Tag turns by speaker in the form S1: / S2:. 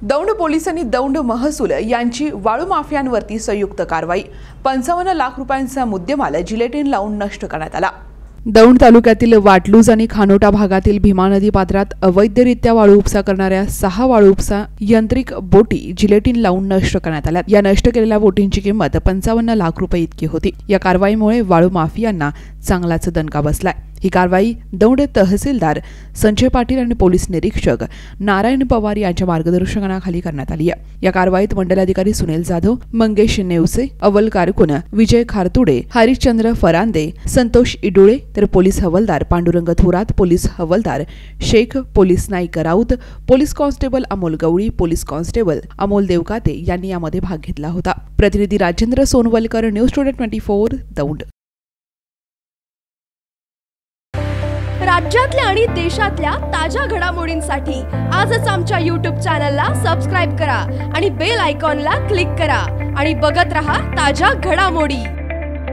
S1: दौंड पोलिसांनी दौंड महसूल यांची वाळू माफियांवरती संयुक्त कारवाई। 55 लाख रुपयांचा मुद्देमाल जिलेटिन लावून नष्ट करण्यात आला। दौंड तालुक्यातील वाटलूज आणि खानोटा भागातील भीमा नदी पात्रात अवैधरित्या वाळू उपसा करणाऱ्या 6 वाळू उपसा यांत्रिक बोटी जिलेटिन लावून नष्ट करण्यात आल्या। या नष्ट केलेल्या बोटींची किंमत 55 लाख रुपये इतकी होती। या कारवाईमुळे वाळू माफियांना चांगलाच दणका बसलाय। ही कारवाई दौंड तहसीलदार संजय पाटील आणि पोलीस निरीक्षक नारायण पवार यांच्या मार्गदर्शनाखाली करण्यात आली आहे। या कारवाईत मंडलाधिकारी सुनील जाधव, मंगेश नेवसे, अव्वल कारकुन विजय खारतुडे, हरिश्चंद्र फरांदे, संतोष इडुळे तर पोलीस हवालदार पांडुरंग थोरात, पोलीस हवालदार शेख, पोलीस नाईक Raut, police constable Amol Gawali, police constable Amol Devkate यांनी यामध्ये भाग घेतला होता। प्रतिनिधी राजेंद्र सोनवलकर, न्यूज टुडे 24 दौंड।
S2: राज्यातल्या आणि देशातल्या ताज्या घडामोडींसाठी आजच आमच्या YouTube चॅनलला सबस्क्राइब करा आणि बेल आयकॉनला क्लिक करा आणि बघत रहा ताज्या घडामोडी।